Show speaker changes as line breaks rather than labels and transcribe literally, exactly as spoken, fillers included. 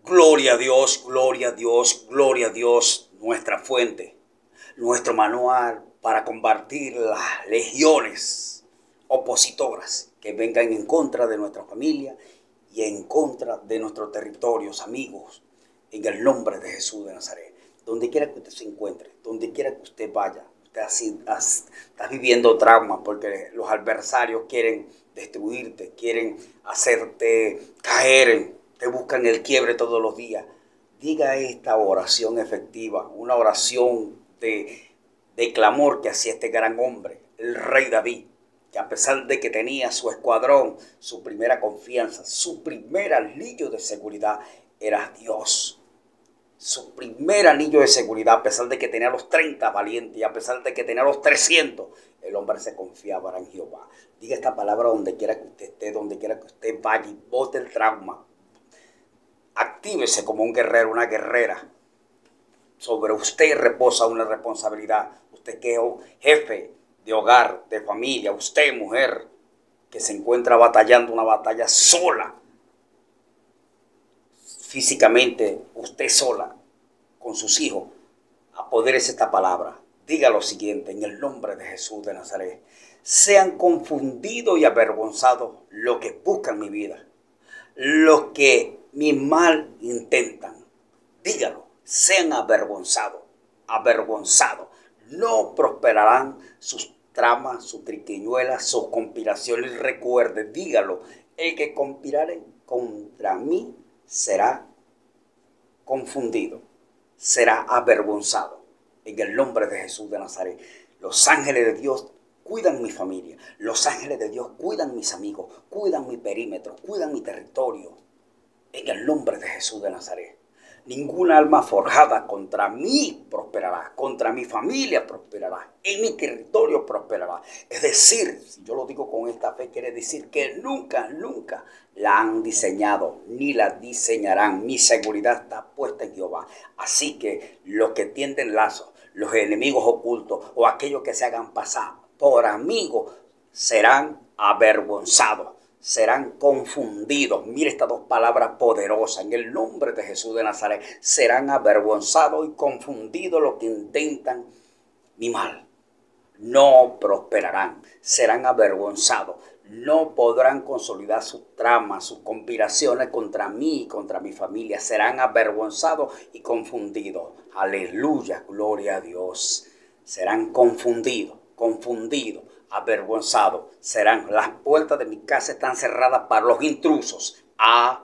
Gloria a Dios, gloria a Dios, gloria a Dios, nuestra fuente, nuestro manual para combatir las legiones opositoras que vengan en contra de nuestra familia y en contra de nuestros territorios, amigos, en el nombre de Jesús de Nazaret. Donde quiera que usted se encuentre, donde quiera que usted vaya, usted así, así, está viviendo trauma porque los adversarios quieren destruirte, quieren hacerte caer, te buscan el quiebre todos los días. Diga esta oración efectiva, una oración de, de clamor que hacía este gran hombre, el rey David, que a pesar de que tenía su escuadrón, su primera confianza, su primer anillo de seguridad era Dios. Su primer anillo de seguridad, a pesar de que tenía los treinta valientes y a pesar de que tenía los trescientos, el hombre se confiaba en Jehová. Diga esta palabra donde quiera que usted esté, donde quiera que usted vaya y bote el trauma. Actívese como un guerrero, una guerrera. Sobre usted reposa una responsabilidad. Usted que es jefe de hogar, de familia, usted mujer que se encuentra batallando una batalla sola. Físicamente, usted sola, con sus hijos, apodérese esta palabra. Diga lo siguiente, en el nombre de Jesús de Nazaret. Sean confundidos y avergonzados los que buscan mi vida, los que mi mal intentan. Dígalo, sean avergonzados, avergonzados. No prosperarán sus tramas, sus triquiñuelas, sus conspiraciones. Recuerde, dígalo, el que conspirare contra mí será confundido, será avergonzado. En el nombre de Jesús de Nazaret, los ángeles de Dios cuidan mi familia, los ángeles de Dios cuidan mis amigos, cuidan mi perímetro, cuidan mi territorio. En el nombre de Jesús de Nazaret, ninguna alma forjada contra mí prosperará, contra mi familia prosperará, en mi territorio prosperará. Es decir, si yo lo digo con esta fe, quiere decir que nunca, nunca la han diseñado, ni la diseñarán. Mi seguridad está puesta en Jehová. Así que los que tienden lazos, los enemigos ocultos o aquellos que se hagan pasar por amigos serán avergonzados, serán confundidos. Mire estas dos palabras poderosas. En el nombre de Jesús de Nazaret, serán avergonzados y confundidos los que intentan mi mal. No prosperarán, serán avergonzados. No podrán consolidar sus tramas, sus conspiraciones contra mí y contra mi familia. Serán avergonzados y confundidos. Aleluya, gloria a Dios. Serán confundidos, confundidos, avergonzados. Serán, las puertas de mi casa están cerradas para los intrusos. A